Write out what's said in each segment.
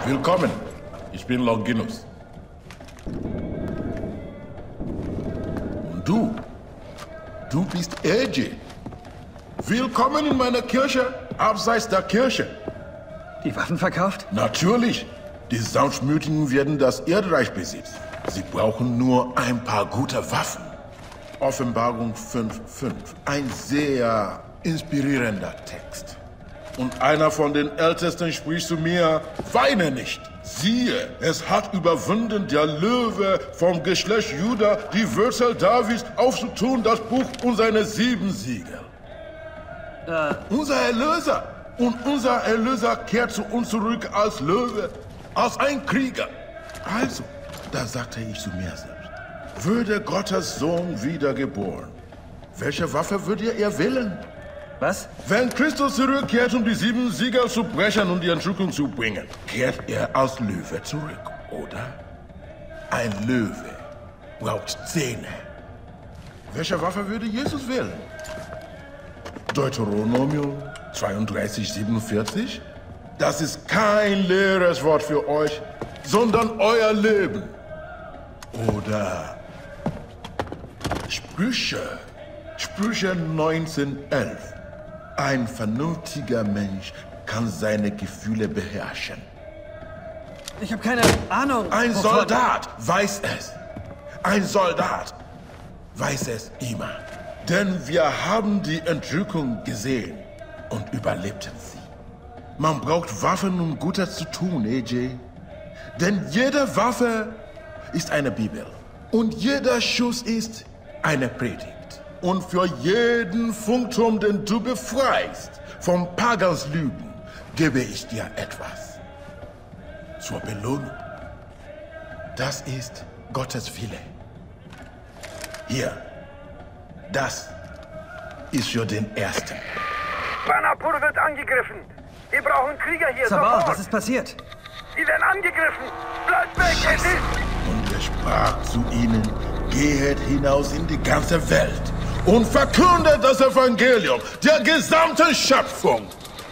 Willkommen. Ich bin Longinus. Und du? Du bist AJ. Willkommen in meiner Kirche, abseits der Kirche. Die Waffen verkauft? Natürlich. Die Sanftmütigen werden das Erdreich besitzen. Sie brauchen nur ein paar gute Waffen. Offenbarung 5,5. Ein sehr inspirierender Text. Und einer von den Ältesten spricht zu mir, weine nicht. Siehe, es hat überwunden der Löwe vom Geschlecht Juda, die Wurzel Davids, aufzutun das Buch und seine 7 Siegel. Unser Erlöser. Und unser Erlöser kehrt zu uns zurück als Löwe, als ein Krieger. Also, da sagte ich zu mir selbst, würde Gottes Sohn wiedergeboren, welche Waffe würdet ihr wählen? Was? Wenn Christus zurückkehrt, um die 7 Siegel zu brechen und die Entrückung zu bringen, kehrt er als Löwe zurück, oder? Ein Löwe braucht Zähne. Welche Waffe würde Jesus wählen? Deuteronomium 32,47? Das ist kein leeres Wort für euch, sondern euer Leben. Oder Sprüche 19,11. Ein vernünftiger Mensch kann seine Gefühle beherrschen. Ich habe keine Ahnung. Ein Soldat weiß es. Ein Soldat weiß es immer. Denn wir haben die Entrückung gesehen und überlebten sie. Man braucht Waffen, um Gutes zu tun, AJ. Denn jede Waffe ist eine Bibel. Und jeder Schuss ist eine Predigt. Und für jeden Funkturm, den du befreist vom Pagans Lügen, gebe ich dir etwas. Zur Belohnung. Das ist Gottes Wille. Hier. Das ist für den Ersten. Banapur wird angegriffen. Wir brauchen Krieger hier Sabah, sofort. was ist passiert? Sie werden angegriffen. Bleibt weg, es ist... Und er sprach zu ihnen, gehet hinaus in die ganze Welt und verkündet das Evangelium der gesamten Schöpfung.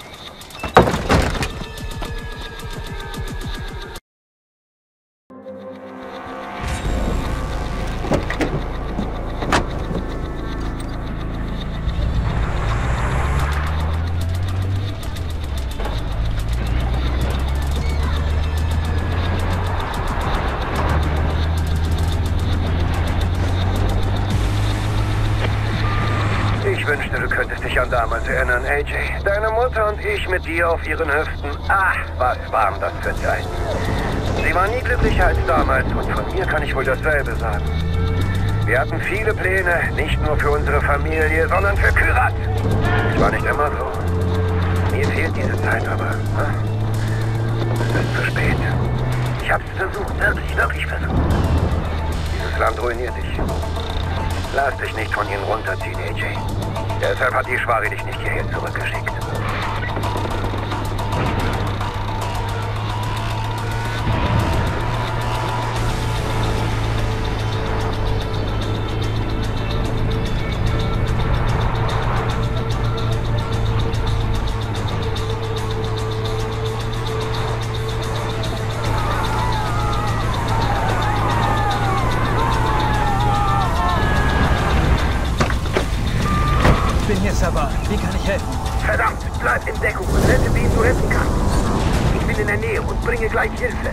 Ich wünschte, du könntest dich an damals erinnern, AJ. Deine Mutter und ich mit dir auf ihren Hüften. Ach, was waren das für Zeiten. Sie war nie glücklicher als damals und von mir kann ich wohl dasselbe sagen. Wir hatten viele Pläne, nicht nur für unsere Familie, sondern für Kyrat. Es war nicht immer so. Mir fehlt diese Zeit aber. Es ist zu spät. Ich hab's versucht, wirklich versucht. Dieses Land ruiniert dich. Lass dich nicht von ihnen runterziehen, AJ. Deshalb hat die Schwari dich nicht hierher zurückgeschickt. Ich bin hier, Sabah. Wie kann ich helfen? Verdammt, bleib in Deckung und rette, wen du retten kannst. Ich bin in der Nähe und bringe gleich Hilfe.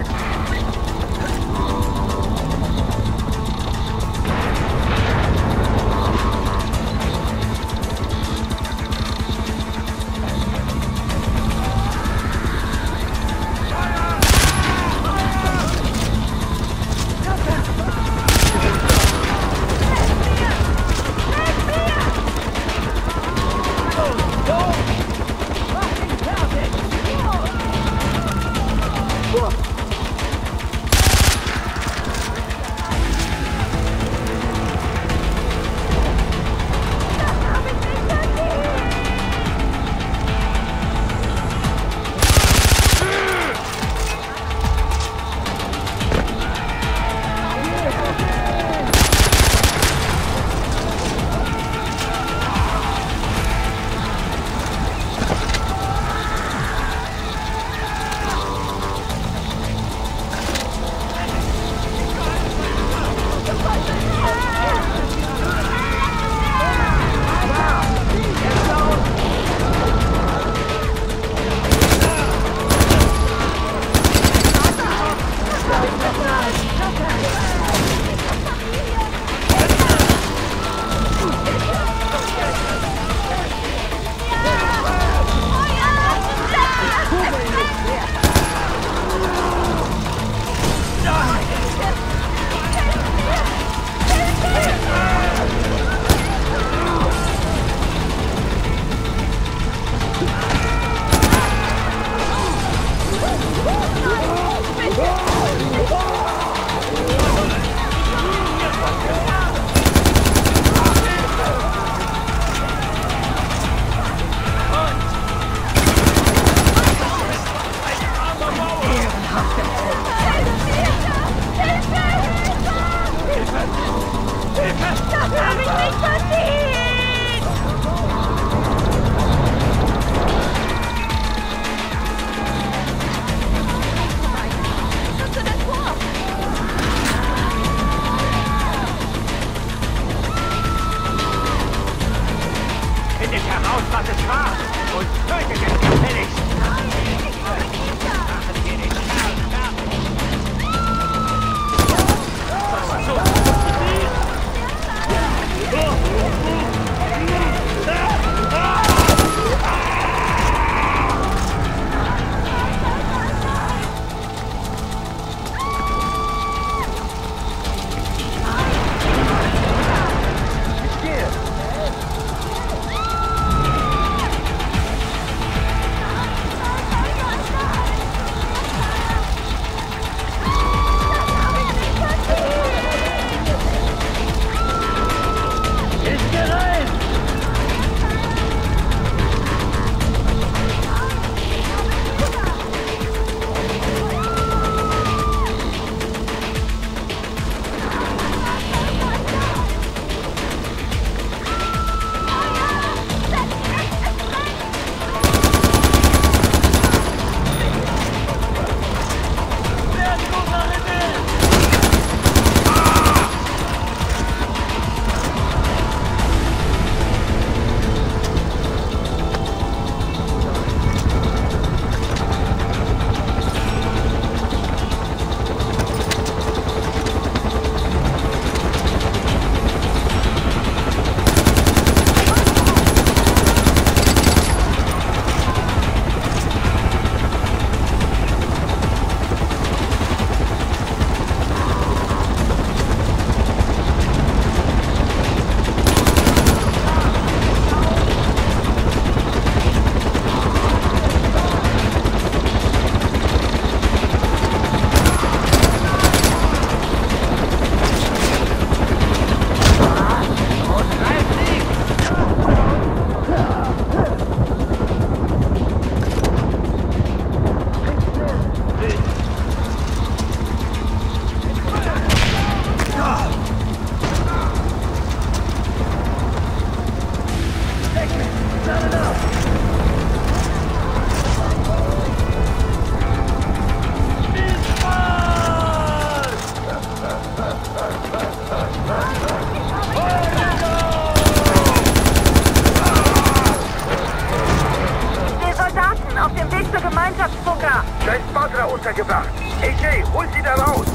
Gemeinschaftsbunker! Da ist Batra untergebracht. AJ, hol sie da raus!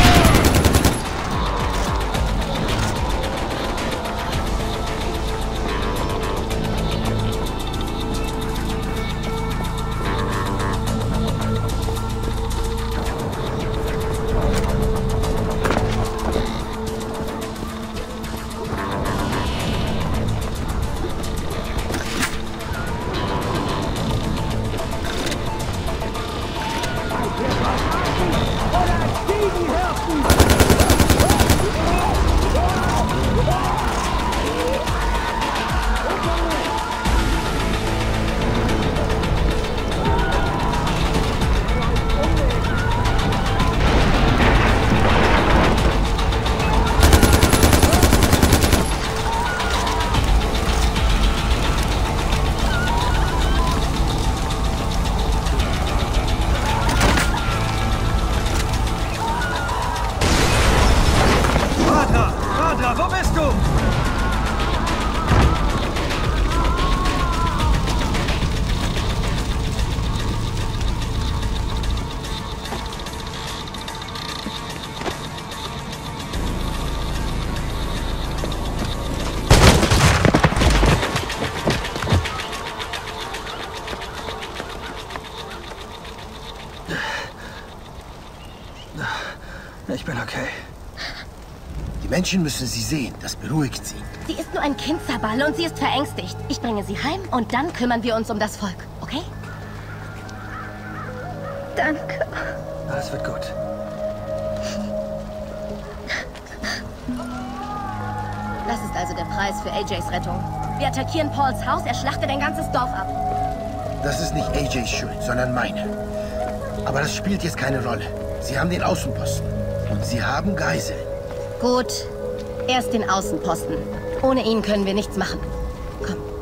Wo bist du? Ich bin okay. Die Menschen müssen sie sehen. Das beruhigt sie. Sie ist nur ein Kind, Zaballe, und sie ist verängstigt. Ich bringe sie heim und dann kümmern wir uns um das Volk, okay? Danke. Alles wird gut. Das ist also der Preis für AJs Rettung. Wir attackieren Pauls Haus, er schlachtet ein ganzes Dorf ab. Das ist nicht AJs Schuld, sondern meine. Aber das spielt jetzt keine Rolle. Sie haben den Außenposten. Und sie haben Geiseln. Gut, erst den Außenposten. Ohne ihn können wir nichts machen. Komm.